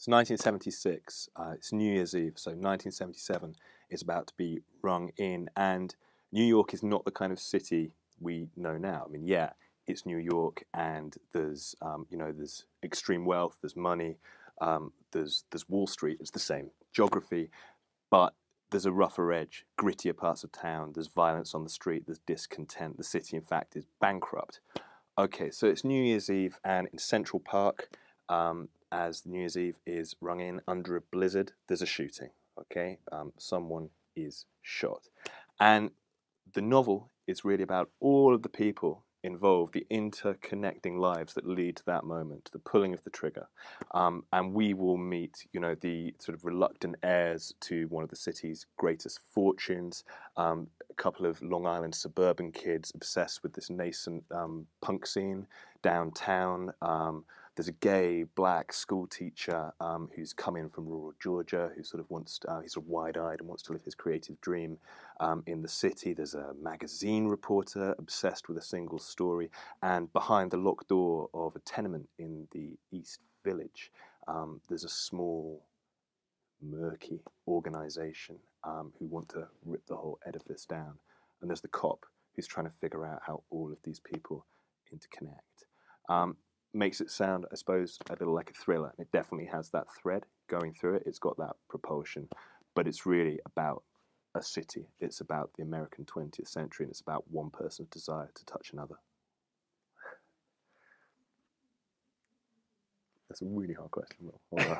It's 1976. It's New Year's Eve, so 1977 is about to be rung in, and New York is not the kind of city we know now. I mean, yeah, it's New York, and there's there's extreme wealth, there's money, there's Wall Street. It's the same geography, but there's a rougher edge, grittier parts of town. There's violence on the street. There's discontent. The city, in fact, is bankrupt. Okay, so it's New Year's Eve, and in Central Park, as New Year's Eve is rung in under a blizzard, there's a shooting. Okay, someone is shot, and the novel is really about all of the people involved, the interconnecting lives that lead to that moment, the pulling of the trigger. And we will meet, the sort of reluctant heirs to one of the city's greatest fortunes, a couple of Long Island suburban kids obsessed with this nascent punk scene downtown. There's a gay black school teacher who's come in from rural Georgia, who sort of wants he's sort of wide-eyed and wants to live his creative dream in the city. There's a magazine reporter obsessed with a single story, and behind the locked door of a tenement in the East Village, there's a small, murky organisation who want to rip the whole edifice down, and there's the cop who's trying to figure out how all of these people interconnect. Makes it sound, I suppose, a little like a thriller. It definitely has that thread going through it. It's got that propulsion, but it's really about a city. It's about the American 20th century, and it's about one person's desire to touch another. That's a really hard question.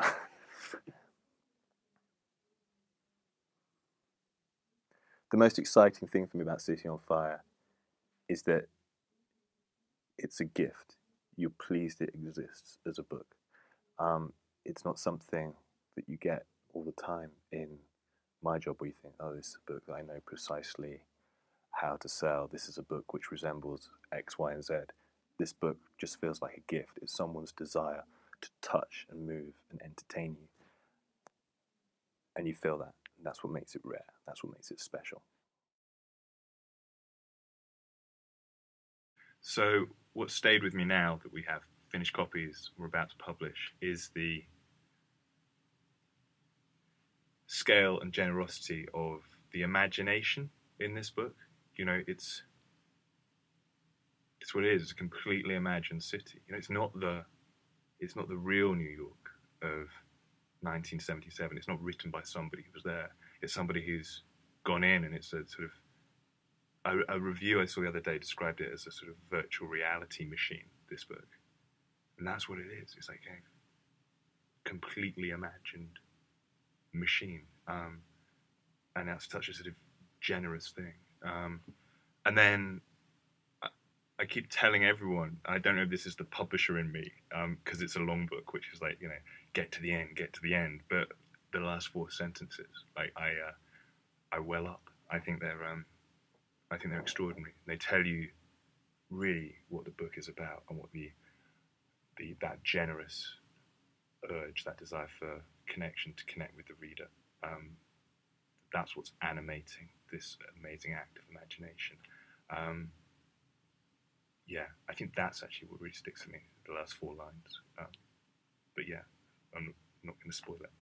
The most exciting thing for me about City on Fire is that it's a gift. You're pleased it exists as a book. It's not something that you get all the time in my job where you think, oh, this is a book that I know precisely how to sell. This is a book which resembles X, Y, and Z. This book just feels like a gift. It's someone's desire to touch and move and entertain you. And you feel that. And that's what makes it rare. That's what makes it special. So what stayed with me now that we have finished copies we're about to publish is the scale and generosity of the imagination in this book. It's what it is. It's a completely imagined city. It's not the real New York of 1977. It's not written by somebody who was there. It's somebody who's gone in, and it's a sort of a review I saw the other day described it as a sort of virtual reality machine, this book. And that's what it is. It's like a completely imagined machine. And that's such a sort of generous thing. And then I keep telling everyone, I don't know if this is the publisher in me, because it's a long book, which is like, get to the end. But the last 4 sentences, like I well up. I think they're extraordinary. They tell you really what the book is about and what that generous urge, that desire for connection, to connect with the reader. That's what's animating this amazing act of imagination. Yeah, I think that's actually what really sticks to me, the last 4 lines. But yeah, I'm not going to spoil it.